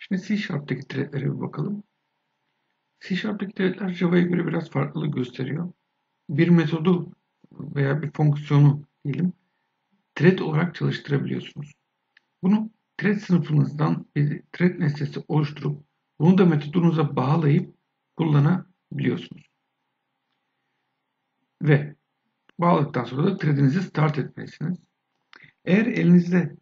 Şimdi C Sharp'taki threadlere bir bakalım. C Sharp'taki threadler Java'ya göre biraz farklılık gösteriyor. Bir metodu veya bir fonksiyonu diyelim thread olarak çalıştırabiliyorsunuz. Bunu thread sınıfınızdan bir thread nesnesi oluşturup bunu da metodunuza bağlayıp kullanabiliyorsunuz. Ve bağladıktan sonra da threadinizi start etmelisiniz. Eğer elinizde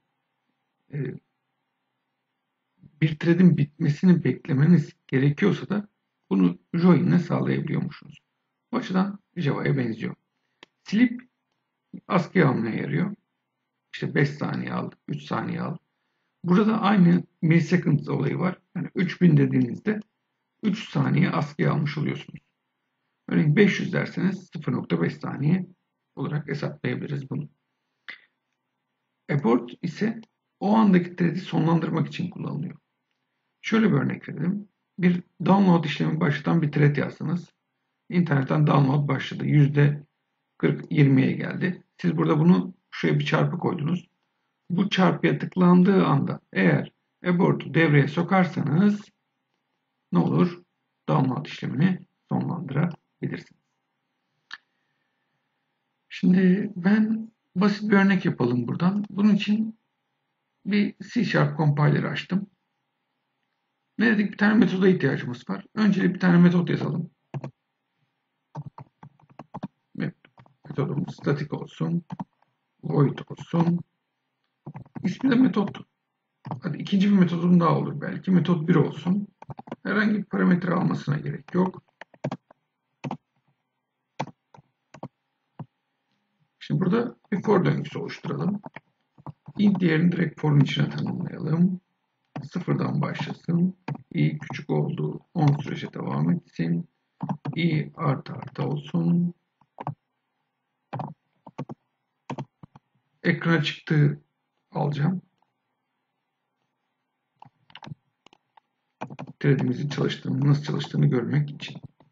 bir thread'in bitmesini beklemeniz gerekiyorsa da bunu join'le sağlayabiliyormuşsunuz. Bu açıdan Java'ya benziyor. Sleep askıya almaya yarıyor. İşte 5 saniye al, 3 saniye al. Burada aynı milliseconds olayı var. Yani 3000 dediğinizde 3 saniye askıya almış oluyorsunuz. Örneğin 500 derseniz 0.5 saniye olarak hesaplayabiliriz bunu. Abort ise o andaki thread'i sonlandırmak için kullanılıyor. Şöyle bir örnek verelim. Bir download işlemi başlatan bir thread yazdınız. İnternetten download başladı. %40-20'ye geldi. Siz burada bunu şuraya bir çarpı koydunuz. Bu çarpıya tıklandığı anda eğer abort'u devreye sokarsanız ne olur? Download işlemini sonlandırabilirsiniz. Şimdi ben basit bir örnek yapalım buradan. Bunun için bir C Sharp compiler açtım. Ne dedik? Bir tane metoda ihtiyacımız var. Öncelikle bir tane metot yazalım. Metodumuz static olsun. Void olsun. İsmi de metot. Hadi ikinci bir metodum daha olur belki. Metot 1 olsun. Herhangi bir parametre almasına gerek yok. Şimdi burada bir for döngüsü oluşturalım. Int değerini direkt for'un içine tanımlayalım. Sıfırdan başlasın. I küçük olduğu 10 sürece devam etsin. I artı artı olsun. Ekrana çıktığı alacağım. Thread'imizin nasıl çalıştığını görmek için.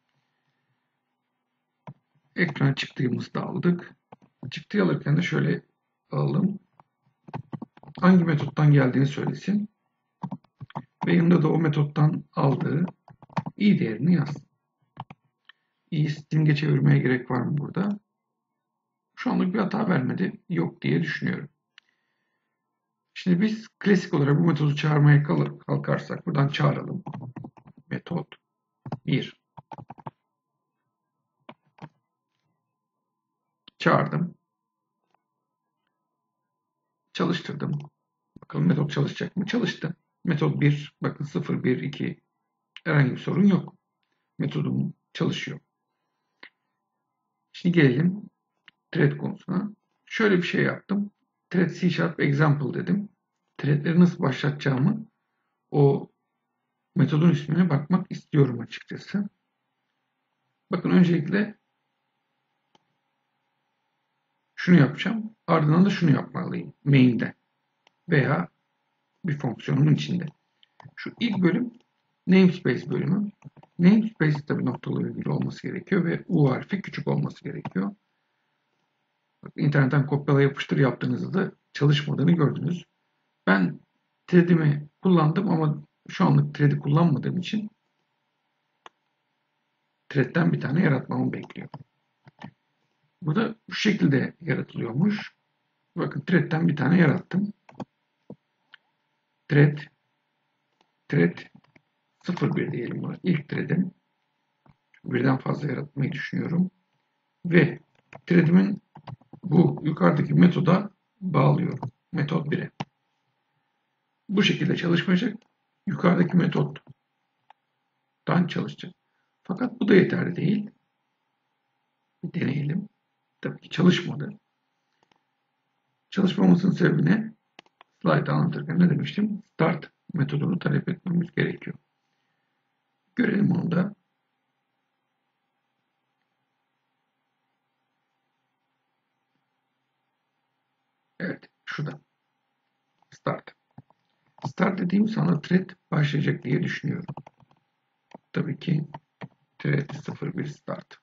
Ekrana çıktığımızı da aldık. Çıktığı alırken de şöyle alalım. Hangi metottan geldiğini söylesin. Ve yanında da o metottan aldığı i değerini yazsın. İ'yi string'e çevirmeye gerek var mı burada? Şu anlık bir hata vermedi. Yok diye düşünüyorum. Şimdi biz klasik olarak bu metodu çağırmaya kalkarsak buradan çağıralım. Metot 1. Çağırdım. Çalıştırdım. Bakalım metot çalışacak mı? Çalıştı. Metot 1. Bakın 0, 1, 2. Herhangi bir sorun yok. Metodum çalışıyor. Şimdi gelelim thread konusuna. Şöyle bir şey yaptım. Thread C Sharp example dedim. Threadleri nasıl başlatacağımı o metodun ismine bakmak istiyorum açıkçası. Bakın öncelikle şunu yapacağım. Ardından da şunu yapmalıyım. Main'de veya bir fonksiyonumun içinde. Şu ilk bölüm namespace bölümü. Namespace tabii noktalı virgül olması gerekiyor ve U harfi küçük olması gerekiyor. İnternetten kopyala yapıştır yaptığınızda da çalışmadığını gördünüz. Ben thread'imi kullandım ama şu anlık thread'i kullanmadığım için thread'den bir tane yaratmamı bekliyor. Burada şu şekilde yaratılıyormuş. Bakın thread'den bir tane yarattım. Thread 01 diyelim buna. İlk thread'im. Birden fazla yaratmayı düşünüyorum. Ve thread'imin bu yukarıdaki metoda bağlıyorum. Metot 1'e. Bu şekilde çalışmayacak. Yukarıdaki metottan çalışacak. Fakat bu da yeterli değil. Bir deneyelim. Tabii ki çalışmadı. Çalışmamasının sebebi ne? Slide anlatırken ne demiştim? Start metodunu talep etmemiz gerekiyor. Görelim onu da. Evet, şurada. Start. Start dediğim anda thread başlayacak diye düşünüyorum. Tabii ki thread 01 start.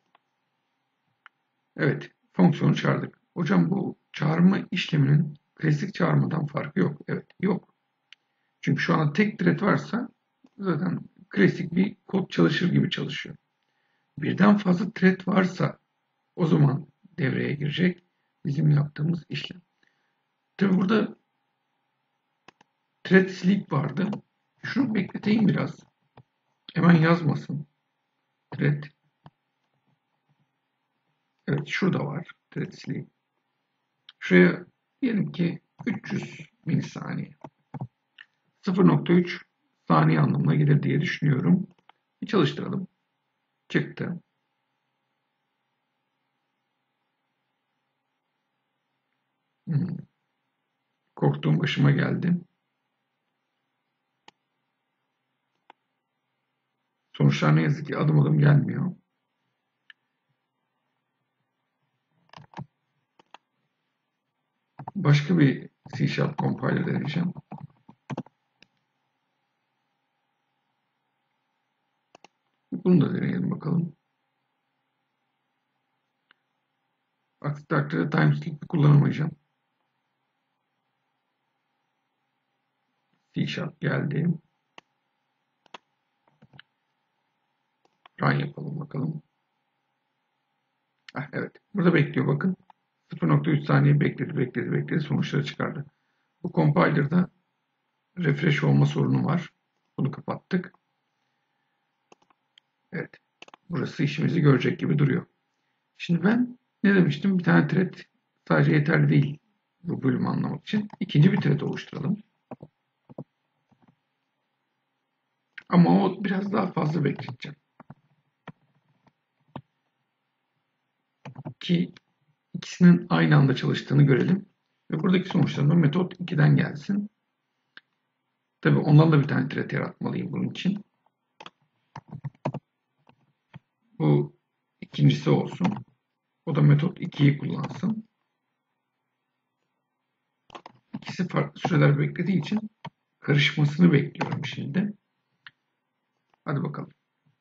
Evet, fonksiyonu çağırdık. Hocam bu çağırma işleminin klasik çağırmadan farkı yok. Evet, yok. Çünkü şu anda tek thread varsa zaten klasik bir kod çalışır gibi çalışıyor. Birden fazla thread varsa o zaman devreye girecek bizim yaptığımız işlem. Tabi burada thread sleep vardı. Şunu bekleteyim biraz. Hemen yazmasın. Thread. Evet, şurada var. Thread sleep. Şuraya diyelim ki 300 milisaniye. 0.3 saniye anlamına gelir diye düşünüyorum. Bir çalıştıralım. Çıktı. Korktuğum başıma geldi. Sonuçlar ne yazık ki adım adım gelmiyor. Başka bir C# compiler deneyeceğim. Bunu da deneyelim bakalım. Aksi takdirde timestamp kullanamayacağım. C# geldi. Run yapalım bakalım. Evet. Burada bekliyor bakın. 0.3 saniye bekledi. Sonuçları çıkardı. Bu compiler'da refresh olma sorunu var. Bunu kapattık. Evet. Burası işimizi görecek gibi duruyor. Şimdi ben ne demiştim? Bir tane thread sadece yeterli değil bu bölümü anlamak için. İkinci bir thread oluşturalım. Ama o biraz daha fazla bekleteceğim. Ki ikisinin aynı anda çalıştığını görelim. Ve buradaki sonuçlarında metot 2'den gelsin. Tabii ondan da bir tane thread yaratmalıyım bunun için. Bu ikincisi olsun. O da metot 2'yi kullansın. İkisi farklı süreler beklediği için karışmasını bekliyorum şimdi. Hadi bakalım.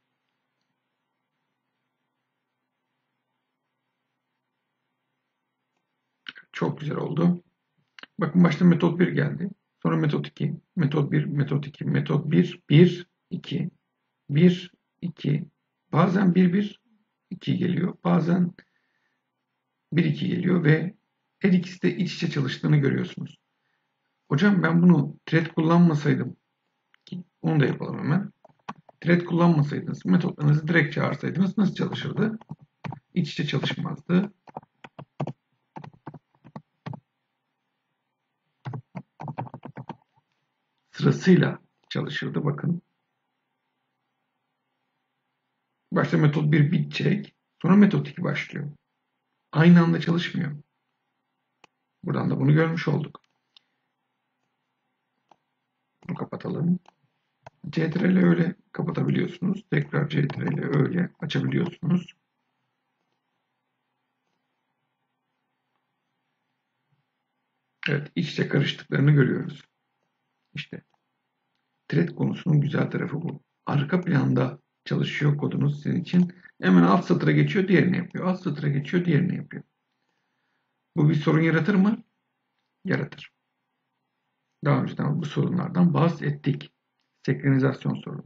Çok güzel oldu. Bakın başta metot 1 geldi. Sonra metot 2, metot 1, metot 2, metot 1, 1, 2, 1, 2. Bazen 1, 1, 2 geliyor. Bazen 1, 2 geliyor ve her ikisi de iç içe çalıştığını görüyorsunuz. Hocam ben bunu thread kullanmasaydım, onu da yapalım hemen. Thread kullanmasaydınız, metotlarınızı direkt çağırsaydınız nasıl çalışırdı? İç içe çalışmazdı. Sırasıyla çalışırdı bakın. Başta metot 1 bitecek, sonra metot 2 başlıyor. Aynı anda çalışmıyor. Buradan da bunu görmüş olduk. Bunu kapatalım. CTRL öyle kapatabiliyorsunuz. Tekrar CTRL öyle açabiliyorsunuz. Evet, iç içe karıştıklarını görüyoruz. İşte thread konusunun güzel tarafı bu. Arka planda çalışıyor kodunuz sizin için. Hemen alt satıra geçiyor, diğerini yapıyor. Alt satıra geçiyor, diğerini yapıyor. Bu bir sorun yaratır mı? Yaratır. Daha önceden bu sorunlardan bahsettik. Senkronizasyon sorunu.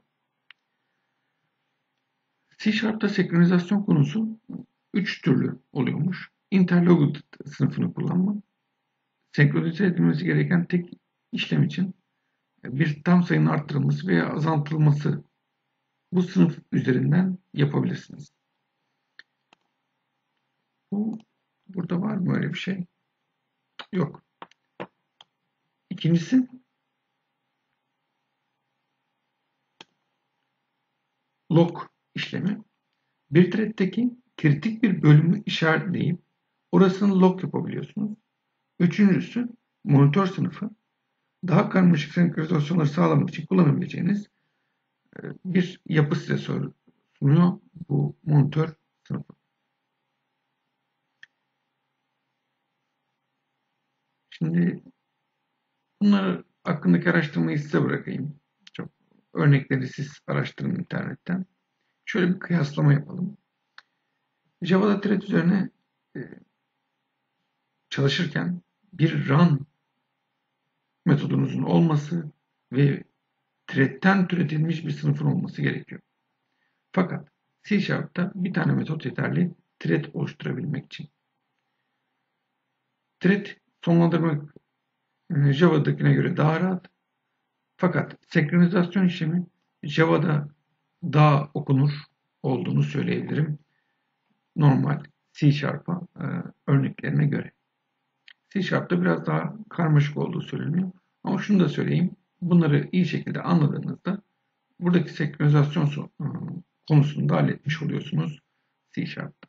C# senkronizasyon konusu 3 türlü oluyormuş. Interlocud sınıfını kullanma. Senkronize edilmesi gereken tek işlem için bir tam sayının arttırılması veya azaltılması bu sınıf üzerinden yapabilirsiniz. Burada var mı öyle bir şey? Yok. İkincisi lock işlemi. Bir thread'deki kritik bir bölümü işaretleyip orasını lock yapabiliyorsunuz. Üçüncüsü monitör sınıfı. Daha karmaşık senkronizasyonları sağlamak için kullanabileceğiniz bir yapı size sunuyor bu monitör sınıfı. Şimdi bunları hakkındaki araştırmayı size bırakayım. Çok örnekleri siz araştırın internetten. Şöyle bir kıyaslama yapalım. Java'da thread üzerine çalışırken bir run metodunuzun olması ve thread'ten türetilmiş bir sınıfın olması gerekiyor. Fakat C Sharp'ta bir tane metot yeterli thread oluşturabilmek için. Thread sonlandırmak Java'dakine göre daha rahat. Fakat senkronizasyon işlemi Java'da daha okunur olduğunu söyleyebilirim. Normal C Sharp'a örneklerine göre. C Sharp'ta biraz daha karmaşık olduğu söyleniyor. Ama şunu da söyleyeyim. Bunları iyi şekilde anladığınızda buradaki senkronizasyon konusunu da halletmiş oluyorsunuz C Sharp.